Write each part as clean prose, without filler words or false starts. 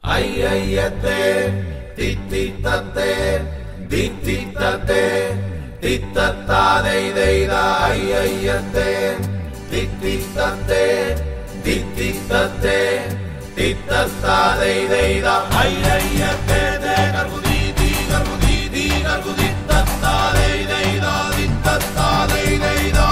Ayyate, tititate, tititate, titata deida, ayyate, tititate, tititate, titata deida, ayyate, garguditi, garguditi, garguditata deida, titata deida.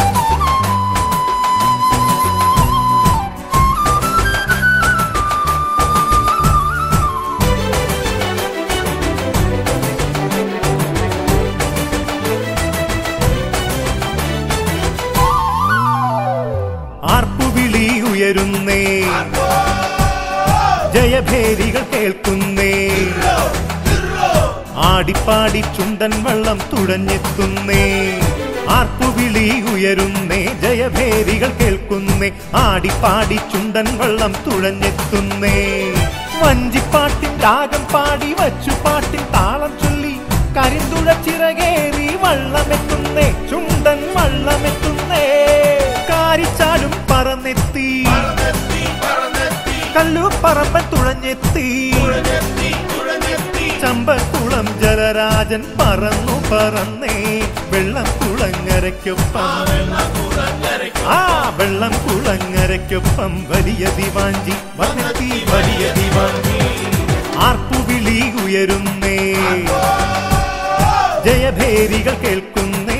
ഉയരുന്നേ ജയഭേരികൾ കേൾക്കുന്നേ ആടിപ്പാടി ചുണ്ടൻ വള്ളം തുഴഞ്ഞെത്തുന്നേ ആർപ്പുവിളി ഉയരുന്നേ ജയഭേരികൾ കേൾക്കുന്നേ ആടിപ്പാടി ചുണ്ടൻ വള്ളം തുഴഞ്ഞെത്തുന്നേ വഞ്ചിപ്പാട്ടിൻ രാഗം പാടി വച്ചുപാട്ടിൻ താളം ചൊല്ലി കരിന്തുഴ ചിറകേറി വള്ളമെത്തുന്നേ ചുണ്ടൻ വള്ളമെത്തുന്നേ കാരിച്ചാലും പറന്നെത്തി കല്ലുപറമ്പൻ തുഴഞ്ഞെത്തി ചമ്പക്കുളം ജലരാജൻ പറന്നു പറന്നേ വെള്ളം കുളങ്ങരയ്ക്കൊപ്പം വെള്ളം കുളങ്ങരയ്ക്കൊപ്പം വലിയ ദിവാഞ്ചി വന്നെത്തി വലിയ ദിവാഞ്ചി ആർപ്പുവിളി ഉയരുന്നേ ജയഭേരികൾ കേൾക്കുന്നേ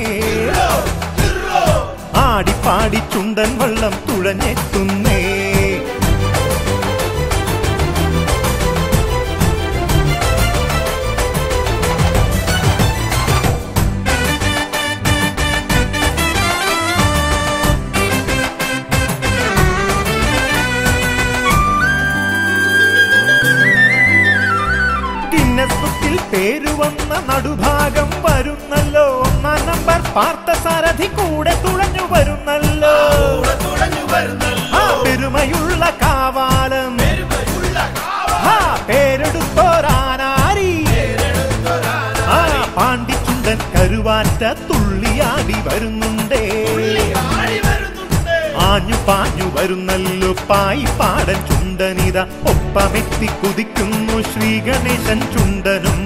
ആടിപ്പാടി ചുണ്ടൻ വള്ളം തുഴഞ്ഞെത്തുന്നേ ഗിന്നസ് പേരുവന്ന നടുഭാഗം വരുന്നല്ലോ ഒന്നാം നമ്പർ പാർത്ഥസാരഥി കൂടെ തുഴഞ്ഞു വരുന്നല്ലോ പെരുമയുള്ള കാവാലം പേരെടുത്തോരാനാരി പാണ്ടിച്ചുണ്ടൻ കരുവാറ്റ തുള്ളിയാടി വരുന്നുണ്ടേ ആഞ്ഞു പാഞ്ഞു വരുന്നല്ലോ പായിപ്പാടൻ ചുണ്ടനിത ഒപ്പമെത്തി കുതിക്കുന്നു ശ്രീഗണേശൻ ചുണ്ടനും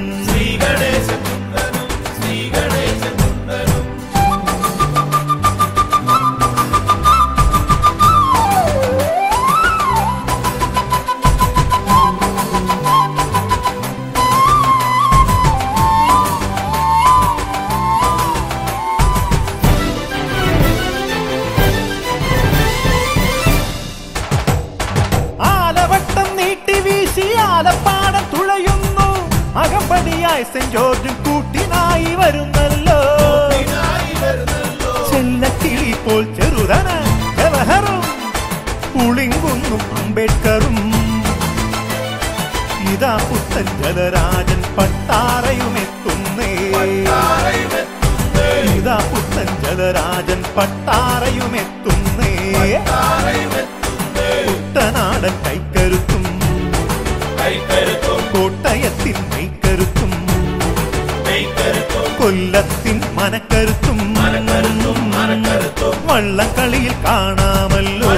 ആലപ്പാടം തുഴയുന്നു അകമ്പടിയായി സെന്റ് ജോർജും കൂട്ടിനായി വരുന്നല്ലോ ചെല്ലക്കിളി പോൽ ചെറുതന ജവഹറും പുളിങ്കുന്നും അംബേദ്കറും ഇതാ പുത്തൻ ജലരാജൻ പട്ടാറയുമെത്തുന്നേ ഇതാ പുത്തൻ ജലരാജൻ പട്ടാറയുമെത്തുന്നേ കുട്ടനാടൻ കൈക്കരുത്തും കോട്ടയത്തിൻ മെയ്ക്കരുത്തും കൊല്ലത്തിൻ മനക്കരുത്തും വള്ളംകളിയിൽ കാണാമല്ലോ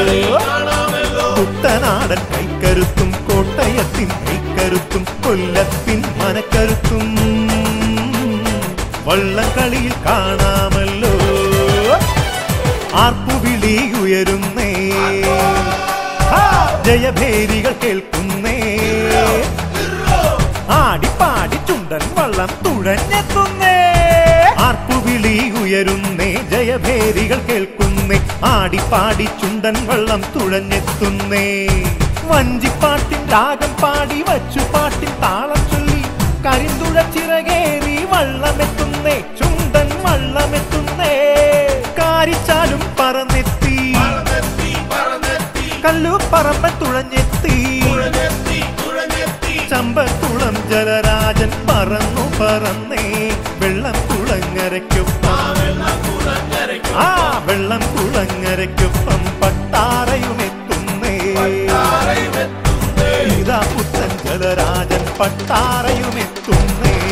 കുട്ടനാടൻ കൈക്കരുത്തും കോട്ടയത്തിൻ മെയ്ക്കരുത്തും കൊല്ലത്തിൻ മനക്കരുത്തും വള്ളംകളിയിൽ കാണാമല്ലോ ആർപ്പുവിളി ഉയരുന്നേ ജയഭേരികൾ കേൾക്കുന്നേ ആടിപ്പാടി ചുണ്ടൻ വള്ളം തുഴഞ്ഞെത്തുന്നേ ആർപ്പുവിളി ഉയരുന്നേ ജയഭേരികൾ കേൾക്കുന്നേ ആടിപ്പാടി ചുണ്ടൻ വള്ളം തുഴഞ്ഞെത്തുന്നേ വഞ്ചിപ്പാട്ടിൻ രാഗം പാടി വച്ചുപാട്ടിൻ താളം ചൊല്ലി കരിന്തുഴ ചിറകേറി വള്ളമെത്തുന്നേ ചുണ്ടൻ വള്ളമെത്തുന്നേ കാരിച്ചാലും പറന്നെത്തി കല്ലുപറമ്പൻ തുഴഞ്ഞെത്തി ചമ്പക്കുളം ജലരാജൻ പറന്നു പറന്നേ വെള്ളം കുളങ്ങരയ്ക്കൊപ്പം വെള്ളം കുളങ്ങരയ്ക്കൊപ്പം പട്ടാറയുമെത്തുന്നേ ഇതാ പുത്തൻ ജലരാജൻ പട്ടാറയുമെത്തുന്നേ